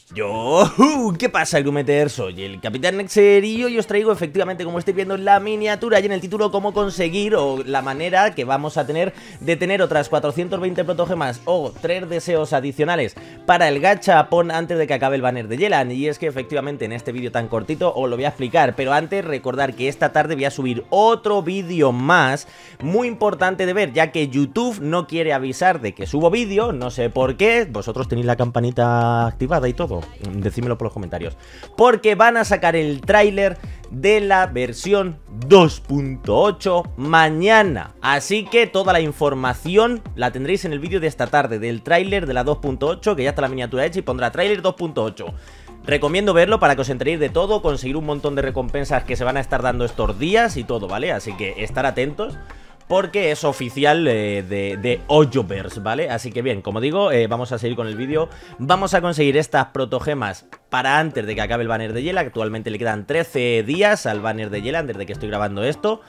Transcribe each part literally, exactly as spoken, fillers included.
Yo, uh, ¿qué pasa, Grumeter? Soy el Capitán Nexer y hoy os traigo efectivamente, como estáis viendo en la miniatura y en el título, cómo conseguir o la manera que vamos a tener de tener otras cuatrocientas veinte protogemas o tres deseos adicionales para el gachapón antes de que acabe el banner de Yelan. Y es que efectivamente en este vídeo tan cortito os lo voy a explicar, pero antes recordar que esta tarde voy a subir otro vídeo más muy importante de ver, ya que YouTube no quiere avisar de que subo vídeo, no sé por qué. Vosotros tenéis la campanita activada y todo, decímelo por los comentarios, porque van a sacar el tráiler de la versión dos punto ocho mañana, así que toda la información la tendréis en el vídeo de esta tarde del tráiler de la dos punto ocho, que ya está la miniatura hecha y pondrá tráiler dos punto ocho. Recomiendo verlo para que os enteréis de todo, conseguir un montón de recompensas que se van a estar dando estos días y todo, ¿vale? Así que estar atentos, porque es oficial eh, de, de Hoyoverse, ¿vale? Así que bien, como digo, eh, vamos a seguir con el vídeo. Vamos a conseguir estas protogemas para antes de que acabe el banner de Yelan. Actualmente le quedan trece días al banner de Yelan desde que estoy grabando esto.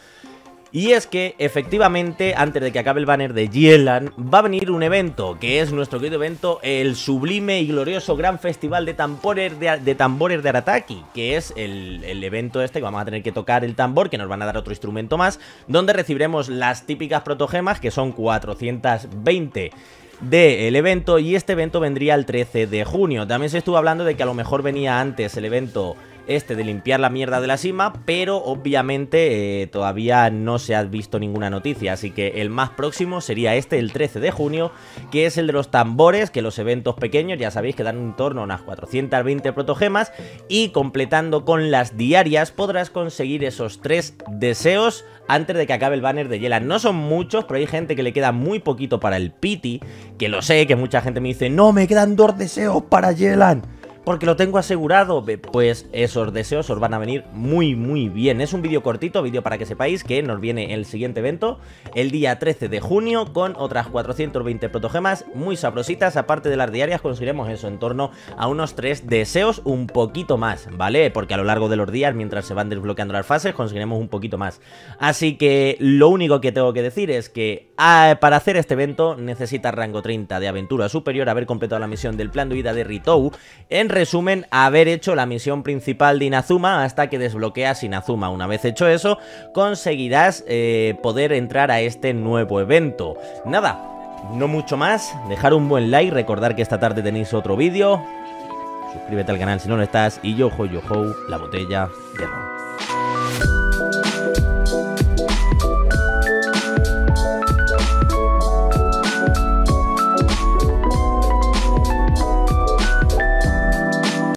Y es que, efectivamente, antes de que acabe el banner de Yelan, va a venir un evento, que es nuestro querido evento, el sublime y glorioso Gran Festival de Tambores de, de, tambores de Arataki, que es el, el evento este que vamos a tener que tocar el tambor, que nos van a dar otro instrumento más, donde recibiremos las típicas protogemas, que son cuatrocientas veinte del evento, y este evento vendría el trece de junio. También se estuvo hablando de que a lo mejor venía antes el evento este de limpiar la mierda de la cima, pero obviamente eh, todavía no se ha visto ninguna noticia, así que el más próximo sería este, el trece de junio, que es el de los tambores, que los eventos pequeños ya sabéis que dan en torno a unas cuatrocientas veinte protogemas, y completando con las diarias podrás conseguir esos tres deseos antes de que acabe el banner de Yelan. No son muchos, pero hay gente que le queda muy poquito para el pity, que lo sé, que mucha gente me dice, no, me quedan dos deseos para Yelan, porque lo tengo asegurado. Pues esos deseos os van a venir muy muy bien. Es un vídeo cortito, vídeo para que sepáis que nos viene el siguiente evento el día trece de junio con otras cuatrocientas veinte protogemas muy sabrositas. Aparte de las diarias conseguiremos eso, en torno a unos tres deseos, un poquito más, ¿vale? Porque a lo largo de los días, mientras se van desbloqueando las fases, conseguiremos un poquito más. Así que lo único que tengo que decir es que ah, para hacer este evento necesitas rango treinta de aventura superior, haber completado la misión del plan de huida de Ritou, en resumen, haber hecho la misión principal de Inazuma hasta que desbloqueas Inazuma. Una vez hecho eso, conseguirás eh, poder entrar a este nuevo evento. Nada, no mucho más, dejar un buen like, recordar que esta tarde tenéis otro vídeo, suscríbete al canal si no lo estás, y yo, ho, yo, ho, la botella de ron.